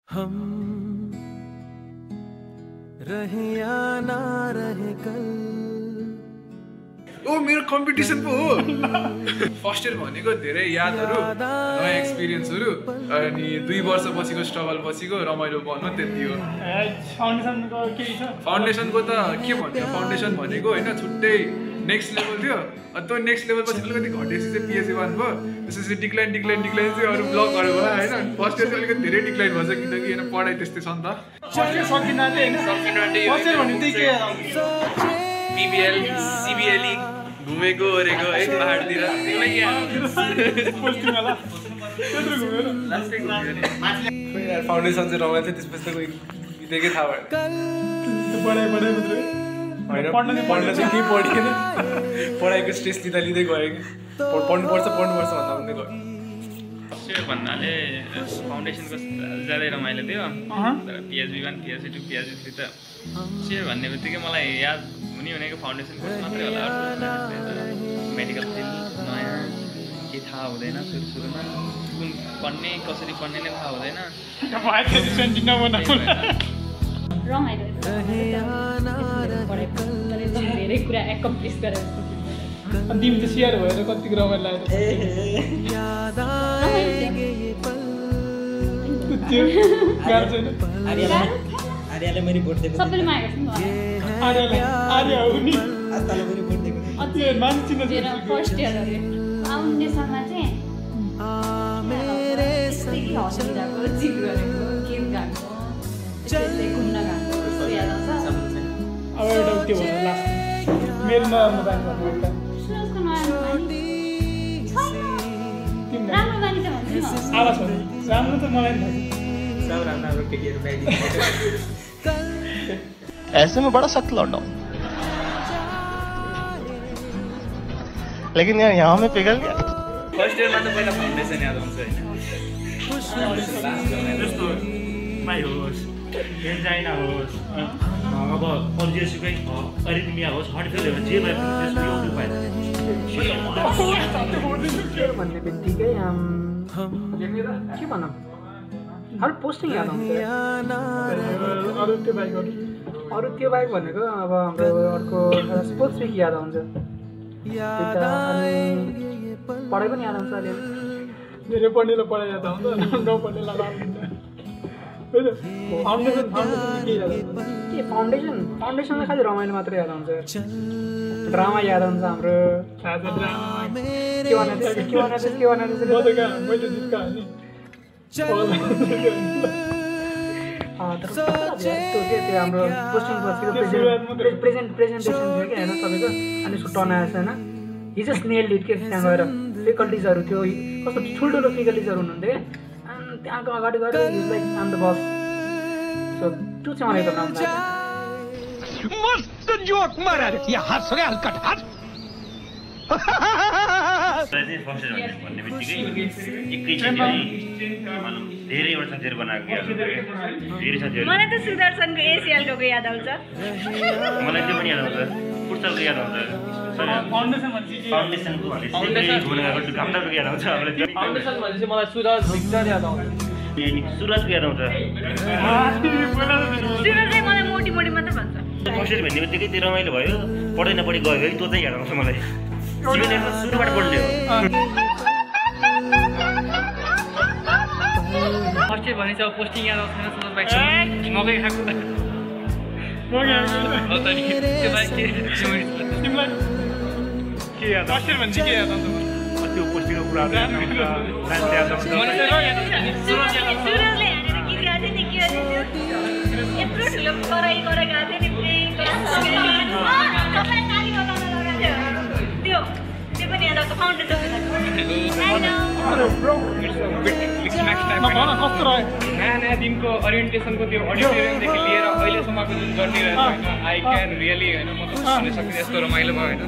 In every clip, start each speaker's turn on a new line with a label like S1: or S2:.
S1: हम रहे या ना रहे कल
S2: ओ मेरो कम्पिटिसन पो हो फर्स्ट इयर भनेको धेरै यादहरु नयाँ एक्सपिरियन्सहरु अनि 2 वर्षपछिको स्ट्रगल पछिको रमाइलो बन्नु त्यति हो
S3: फाउन्डेसनको के छ
S2: फाउन्डेसनको त के भन्नु फाउन्डेसन भनेको हैन छुट्टै नेक्स्ट लेभल थियो त्यो नेक्स्ट लेभल पछि अलिकति घटेपछि चाहिँ PAHS 11 भयो त्यसपछि डिक्लाइन चाहिँ अरु ब्लकहरु भयो हैन फर्स्ट इयर चाहिँ अलिकति धेरै डिक्लाइन भन्छ किनकि हैन पढाइ त्यस्तै छ नि त
S3: फर्स्ट इयर सकिनाले हैन
S2: सकिनाले
S3: फर्स्ट इयर भन्ने के
S4: PBL CBLE घुमेको ओरेको है पहाडतिर तिमीलाई के
S3: पोस्टिङ होला त्यत्रो घुमेर
S4: लास्टै घुमेर
S2: खोइ यार फाउन्डेसन चाहिँ रमाइलो थियो त्यसपछि त कोही बितेकै थाहा भएन
S3: पढाइ मात्रै
S2: हैन पढ्न चाहिँ केही पढिएन पढाइको स्ट्रेस लिँदै गयो कि पढ्नुपर्छ भन्दा भन्दै गयो
S4: सेयर भन्नाले फाउन्डेसनको ज्यादै रमाइलो थियो तर PAHS 1 PAHS 2 PAHS 3 त सेयर भन्ने बित्तिकै मलाई याद हुनेको फाउन्डेसन कोर्स मात्रै होला मेडिकल फिल्ड नयाँ के थाहा हुँदैन सुरुमा कुन पढ्ने कसरी पढ्ने नै थाहा हुँदैन
S5: रमाइलो धेरै कुरा एकम्प्लिस गरेर
S3: अन्तिम त सेयर भएर कतिको रमाइलो लाग्यो
S6: आर्यले मैले भोट दिएको
S5: सबैले मागेको छ नि
S3: आर्य हो नि
S6: आस्ताले मैले भोट दिएको
S3: अझै मान्छे
S5: मेरो फर्स्ट इयर हो फाउन्डेसनमा चाहिँ हस्पिटलको जिप गरेको गीत गाएको त्यसै घुम्न गएको त्यस्तो याद आउँछ
S3: अब एउटा त्यो भन्नु लास्ट मेरो नराम्रो बानी भन्नु एउटा
S5: सुरजको नराम्रो बानी छैन राम्रो बानी चाहिँ भन्छु न
S3: आवाज भन्नु राम्रो त मलाई नि
S6: सब राम्रो केटीहरु बाइदिन्छ
S7: ऐसे में बड़ा सख्त लौटा हूँ लेकिन यार यहाँ में पिघल गया
S4: फर्स्ट इयरमा त पहिला फाउन्डेसन याद आउँछ हैन
S8: जस्तो माइ होस् एन्जाइना होस् अब अरिजेसुकै अरिथमिया होस् हार्ट फेलियर जे भए पनि त्यसको एउटा उपाय
S9: भन्ने बित्तिकै के भनौँ हर पोस्टिङ याद आउँछ अरू त्यो बाहेक भनेको अब हाम्रो अर्को स्पोर्ट्स विक याद आउँछ पढाइ पनि याद आउँछ अहिले
S3: धेरै पढ्नेलाई पढाइ याद आउँछ नपढ्नेलाई फाउन्डेसनलाई खालि रमाइलो मात्रै याद आउँछ ड्रामा याद आउँछ हाम्रो
S9: त्यो हाम्रो पोस्टिङ बसेको प्रेजेन्टेसन थियो कि होइन तपाईँको अनि उसको टर्न आएछ होइन हिज जस्ट नेल्ड इट के त्यहाँ गएर फेकल्टिजहरू थियो कस्तो ठुल्ठुलो फेकल्टिजहरू हुनुहुन्थ्यो क्या अनि त्यहाँको अगाडि गएर he's like um the bus so त्यो चाहिँ मलाई एकदम राम्रो लाग्यो
S1: मस्त जोक मारा या हँस रे हल्कट हँस
S8: फर्स्ट इयर भन्ने बित्तिकै एकैचोटि धेरै वर्ष साथीहरू बनाएको धेरै साथीहरू
S5: मलाई त सुदर्शनको एसिएलको याद आउँछ
S8: मलाई त्यो पनि याद आउँछ फुटसलको याद आउँछ फाउन्डेसनको याद आउँछ
S3: फाउन्डेसन भनेपछि मलाई सुरज भिक्टर याद आउँछ
S8: सुरजको याद आउँछ
S5: सुरजले मलाई मोटी मात्र भन्छ
S8: फर्स्ट इयर भन्ने बित्तिकै त्यो रमाइलो भयो पढाइ नपढी गयो है त्यो चाहिँ याद आउँछ मलाई CBLE सुरुबाट पढ्ने हो
S4: फर्स्ट इयर भने चाहिँ पोस्टिङ याद आउँछ सुरज भाइ मकै खाएको
S3: के याद फर्स्ट इयर भने के याद आउँछ
S8: त्यो पोस्टिङको कुराहरू याद आउँछ
S5: सुरजले हेरेर गीत गाएको नि के यत्रो ठुलो पढाइ गरेर गएको थियो नि त्यो पनि याद आउँछ फाउन्डेसन
S3: कस्तो रह्यो
S4: नयाँ दिनको ओरिएन्टेसनको त्यो अडिटोरियमदेखि लिएर अहिलेसम्मको जुन जर्नी रहेछ होइन आई क्यान रियली होइन म त भन्न सक्दिनँ यस्तो रमाइलो भयो होइन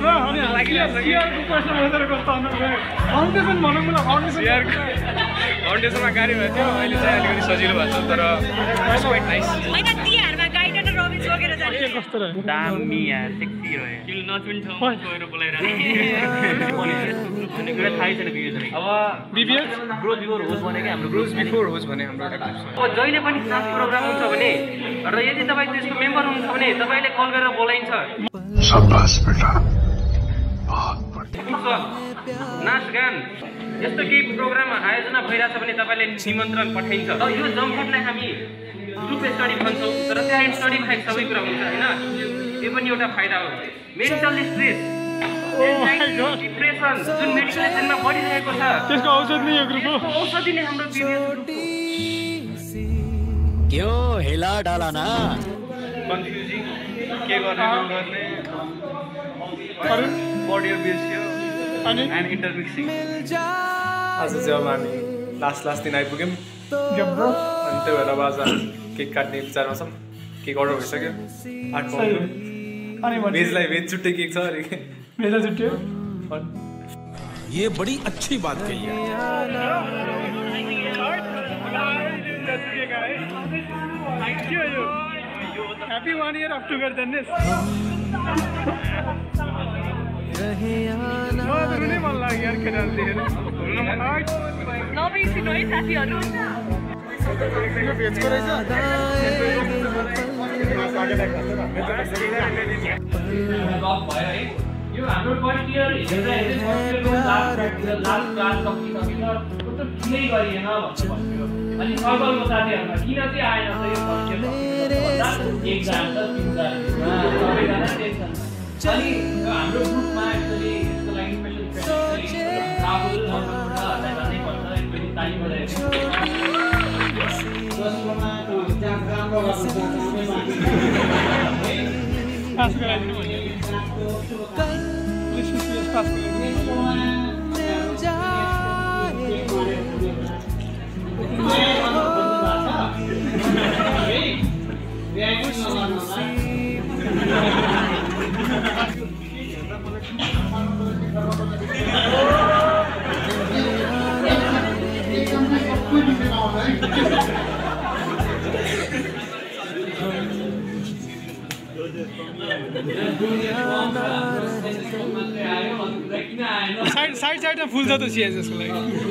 S4: फाउन्डेसनमा गाडी भएको थियो अहिले चाहिँ अलिकति सजिलो भएको छ तर क्वाइट नाइस
S5: होइन तिहारमा गाइड र रबिन बोकेर जाने
S9: के कस्तो रह्यो
S4: दामी यार सेक्सी रह्यो किन नचुन ठाउँमा गएर बोलाइरहेको कुरा थाहै छैन बिबिएस
S2: अब
S9: बीबीएस
S4: ग्रोथ बिफोर होस् भनेको हाम्रो
S2: ग्रोथ बिफोर होस् भने हाम्रो एउटा
S10: अब जहिले पनि क्लास प्रोग्राम हुन्छ भने र यदि तपाईँ त्यसको मेम्बर हुनुहुन्छ भने तपाईँले कल गरेर बोलाइन्छ
S1: शाबाश बेटा
S10: नाचगान यस्तो केही प्रोग्राम आयोजना भइरहेछ भने तपाईँले निमन्त्रण पठाइन्छ यो जमघटलाई हामी ग्रुप स्टडी भन्छौँ तर त्यहाँ स्टडी बाहेक सबै कुरा हुन्छ होइन यो पनि एउटा फाइदा हो मेन्टल स्ट्रेस डिप्रेसन जुन मेडिकेसनमा बढिरहेको छ
S9: त्यसको औषध नै यो ग्रुप हो
S10: औषधि नै हाम्रो
S1: क्यों हिला डाला ना
S2: कन्फ्युजिङ के गर्ने बडी बेसियो
S9: अनि
S2: एन्ड इन्टरमिक्सिङ
S11: आज चाहिँ अब हामी लास्ट दिन आइपुग्यौँ अनि त्यही भएर अब आज केक काट्ने विचारमा छौँ केक अर्डर भइसक्यो 8 पाउन्डको भेजलाई भेज छुट्टै केक छ अरे
S9: भेजा छुट्यो
S1: ये बड़ी अच्छी बात कही है
S9: Happy 1 year of togetherness. नहीं मन लाग्यो यार केटाहरु देखेर
S5: नबिर्सिनु है साथीहरु
S9: यो भेजको रहेछ
S10: यो हाम्रो फर्स्ट इयर हेर्दा लास्ट क्लास सकिसकेर कस्तो किनै गरिएन भन्नु भन्थ्यो अनि सर्कलको साथीहरुमा किन चाहिँ आएन त यो फर्स्ट इयर एक्जाम त 3 सबैजना टेन्सन अनि हाम्रो ग्रुपमा एक्चुअली यसको लागि स्पेशल फ्रेन्ड राहुल नम्बरलाई भन्दै पर्छ एकचोटि ताली बजाएको दोस्रोमा एक्जाम राम्रो गर्नु
S9: पास गराइदिनु भन्यो पास साइडमा फुल छ त सिएस जसको लागि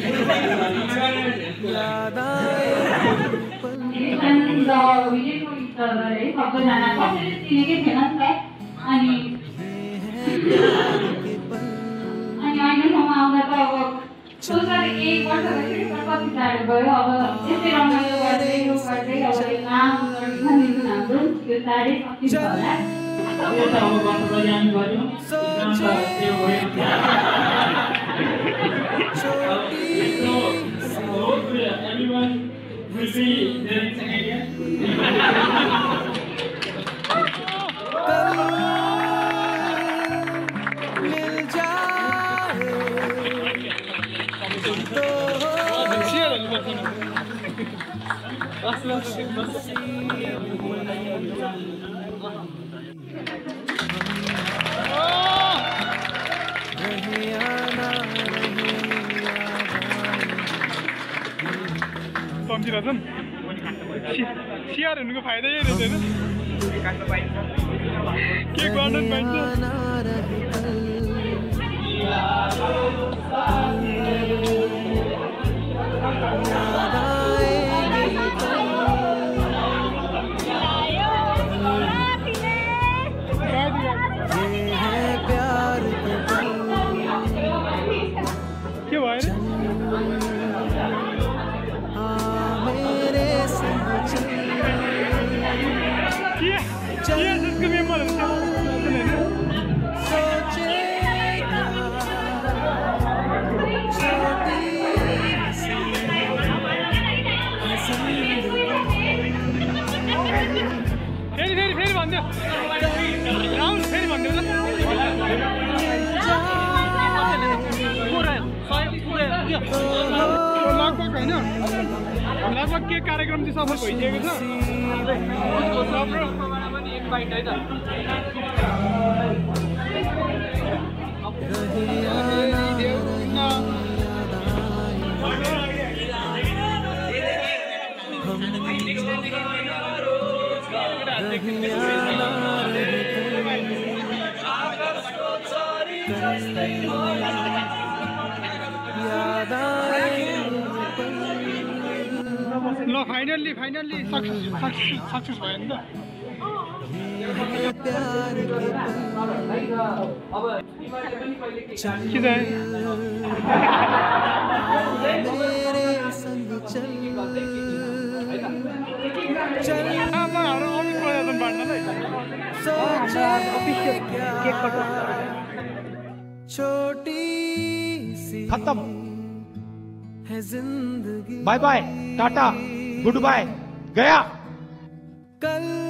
S5: सबैजना कसैले चिनेकै थिएन नि त अनि अहिलेसम्म आउँदा त अब सोचेर 1 वर्ष भइसक्यो कति टाढो गयो अब यस्तै रमाइलो गर्दै यो गर्दै अब नाम गर्ने हाम्रो यो चाँडै सकिन्छ होला
S10: यो त अब वर्षभरि हामी गऱ्यौँ एक्जाम त त्यो भयो everyone will be there in second year.
S9: कम्ती रहेछन् सिआर हुनुको फाइदा यही रहेछ होइन के गर्न पाइन्छ के भयो जिसको मेम्बर फेरि भन्दियो राहुल फेरि भन्दियो लगभग होइन लगभग के कार्यक्रम चाहिँ सफल भइसकेको छ ल फाइनल्ली सक्सेस भयो नि त
S1: खत्म bye bye tata goodbye गया